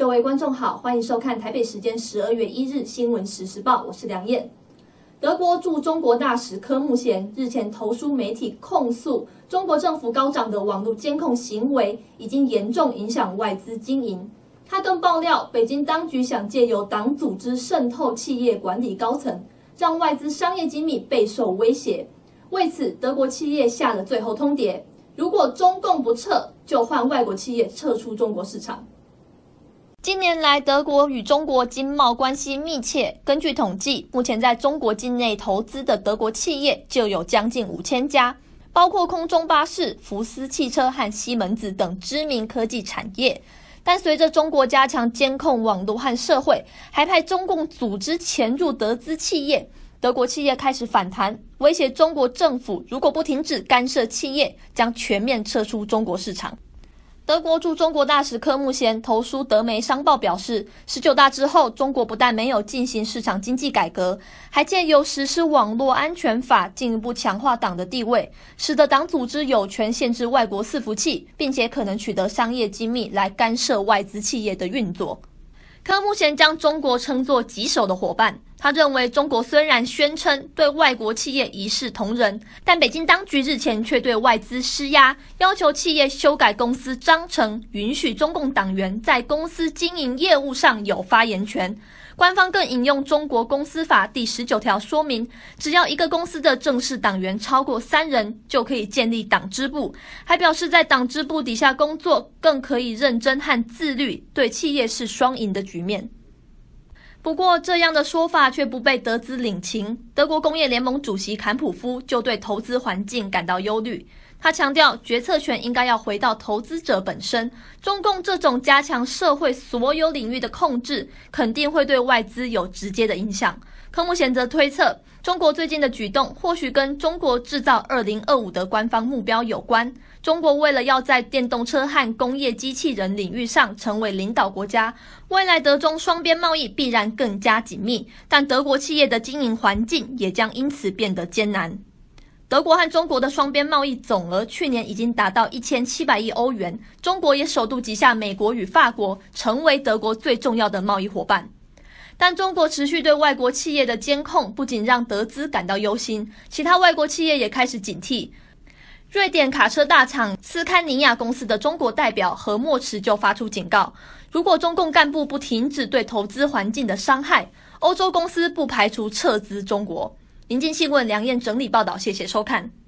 各位观众好，欢迎收看台北时间12月1日新闻时报，我是梁燕。德国驻中国大使柯慕贤日前投书媒体控诉，中国政府高涨的网络监控行为已经严重影响外资经营。他更爆料，北京当局想借由党组织渗透企业管理高层，让外资商业机密备受威胁。为此，德国企业下了最后通牒：如果中共不撤，就换外国企业撤出中国市场。近年来，德国与中国经贸关系密切。根据统计，目前在中国境内投资的德国企业就有将近5000家，包括空中巴士、福斯汽车和西门子等知名科技产业。但随着中国加强监控网络和社会，还派中共组织潜入德资企业，德国企业开始反弹，威胁中国政府如果不停止干涉企业，将全面撤出中国市场。德国驻中国大使柯慕贤投书德媒商报表示，19大之后，中国不但没有进行市场经济改革，还借由实施网络安全法进一步强化党的地位，使得党组织有权限制外国伺服器，并且可能取得商业机密来干涉外资企业的运作。柯慕贤将中国称作棘手的伙伴，他认为中国虽然宣称对外国企业一视同仁，但北京当局日前却对外资施压，要求企业修改公司章程，允许中共党员在公司经营业务上有发言权。官方更引用中国公司法第19条说明，只要一个公司的正式党员超过3人，就可以建立党支部，还表示在党支部底下工作更可以认真和自律，对企业是双赢的局面。不过，这样的说法却不被德资领情。德国工业联盟主席坎普夫就对投资环境感到忧虑。他强调，决策权应该要回到投资者本身。中共这种加强社会所有领域的控制，肯定会对外资有直接的影响。柯慕贤则推测，中国最近的举动或许跟中国制造2025的官方目标有关。中国为了要在电动车和工业机器人领域上成为领导国家，未来德中双边贸易必然更加紧密，但德国企业的经营环境也将因此变得艰难。德国和中国的双边贸易总额去年已经达到1700亿欧元，中国也首度挤下美国与法国，成为德国最重要的贸易伙伴。但中国持续对外国企业的监控不仅让德资感到忧心，其他外国企业也开始警惕。瑞典卡车大厂斯堪尼亚公司的中国代表何墨池就发出警告，如果中共干部不停止对投资环境的伤害，欧洲公司不排除撤资中国。临近新闻，梁燕整理报道，谢谢收看。